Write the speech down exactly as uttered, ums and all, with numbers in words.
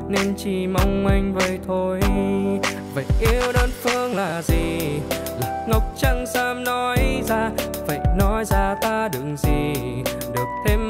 nên chỉ mong anh vậy thôi. Vậy yêu đơn phương là gì? Là ngốc chẳng dám nói ra, vậy nói ra ta đừng gì được thêm